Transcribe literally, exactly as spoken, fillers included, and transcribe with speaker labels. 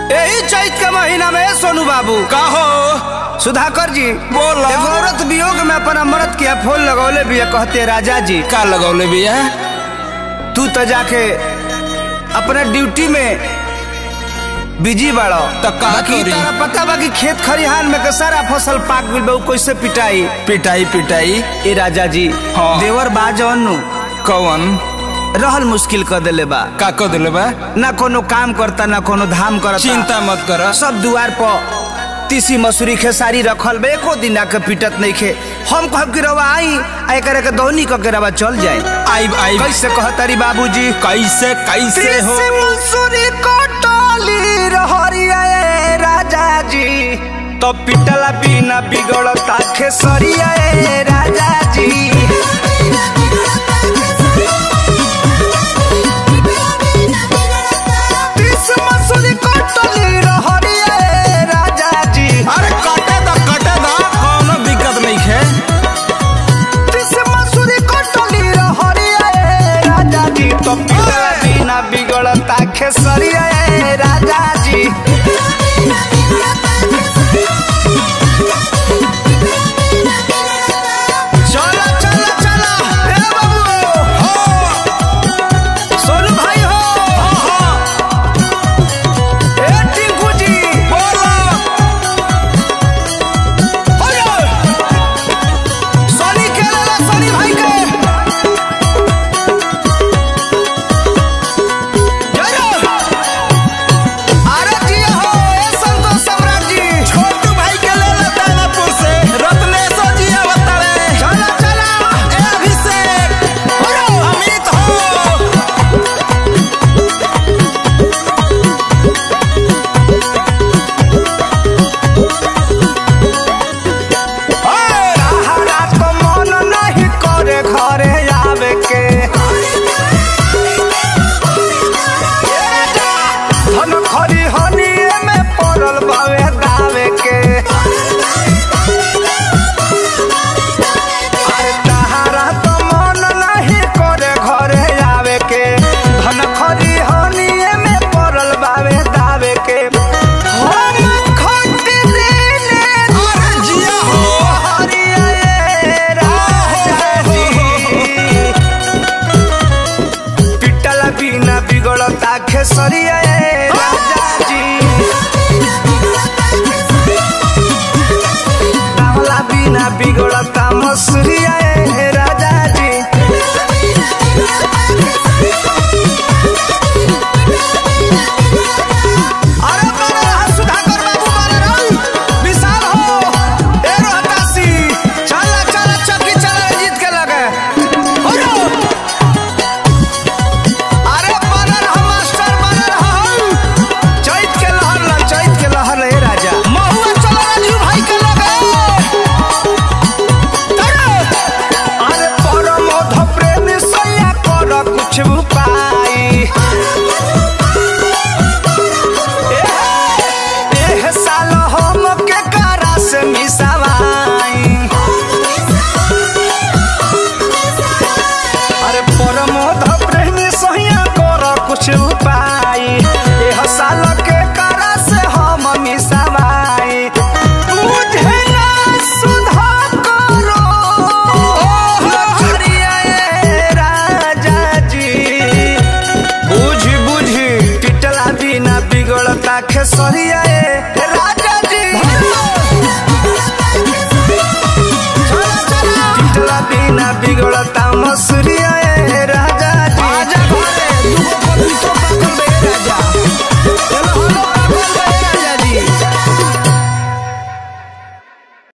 Speaker 1: यही चैत के महीना में सोनू बाबू
Speaker 2: का हो
Speaker 1: सुधाकर जी
Speaker 2: बोलो।
Speaker 1: एगो औरत वियोग में अपन अमृत के फूल लगौले भी कहते राजा जी
Speaker 2: का लगौले भी है?
Speaker 1: तू तो जाके अपने ड्यूटी में बिजी बाड़ो
Speaker 2: तो का
Speaker 1: बाकी
Speaker 2: करी?
Speaker 1: तारा पता बा कि खेत खरिहान में के सारा फसल पाक गइल बा, कैसे पिटाई
Speaker 2: पिटाई पिटाई
Speaker 1: ए राजा जी
Speaker 2: हाँ।
Speaker 1: देवर बा जौन
Speaker 2: कौन
Speaker 1: रहल मुश्किल कर दिले बा।
Speaker 2: का कर दिले बा?
Speaker 1: ना कोनो काम करता ना कोनो धाम करता।
Speaker 2: चिंता मत कर,
Speaker 1: सब दुआर पर तीसी मसूरी खेसारी रखल बे, एको दिन आके पिटत नहीं खे। हम कहब कि रवा आई आई करे के दौनी क के रवा चल जाए।
Speaker 2: आई आई
Speaker 1: कैसे कहतारी बाबूजी
Speaker 2: कैसे कैसे हो
Speaker 1: तीसी मसूरी कटली रहरिया ए राजा जी तो पिटला बिना बिगड़ता खेसरिया ए राजा जी।
Speaker 2: अरे कटे दा कटे दा कोनो दिक्कत नहीं है।
Speaker 1: तो पिटला बिना बिगड़ता खेसरिया ए राजा जी। चला चला चला ए बाबू हो सोनू भाई हो
Speaker 2: हो
Speaker 1: ए टिंकू जी
Speaker 2: बोलो
Speaker 1: हो सोनी के लाला सोनी भाई के अरे जी हो ए संतोष सम्राट जी
Speaker 2: छोटू भाई के ले ले दानापुर से रत्नेश्वर जी अवतारे।
Speaker 1: चला चला
Speaker 2: ए अभिषेक
Speaker 1: हो
Speaker 2: अमित हो
Speaker 1: हरा तो मन नहीं करे घरे आवे के धन खरी हनिए में पड़ल बावे दावे के। अरे तहारा तो मन नहीं करे घरे आवे के धन खरी हनिए में पड़ल बावे दावे के। हम खट देने
Speaker 2: अरे जिया हो
Speaker 1: हरिया ए राजा जी पिटला बिना बिगड़ता खेसरिया ए राजा जी। रावला बिना बिगड़ता मसूरिया ए राजा जी। अरे बड़ा रहा सुधाकर बाबू बड़ा रहा विशाल हो ए रोहतासी चला चला चौकी चला जीत के लगे हो रो। अरे बड़ा रहा मास्टर बड़ा रहा चैत के लहर ला चैत के लहर ले राजा महुआ चला राजू भाई के लगे। अरे परम मध प्रेम सैया कर कुछ उपाय एह साल हम के करा से मिसावाई। अरे परमोध प्रेम सहिया कर कुछ उपाय एह साल के करा से हम मिसावाई। बुझे ना सुधा करो हरिया ए राजा जी बुझ बुझ पिटला बिना बिगड़ता खेसरिया ए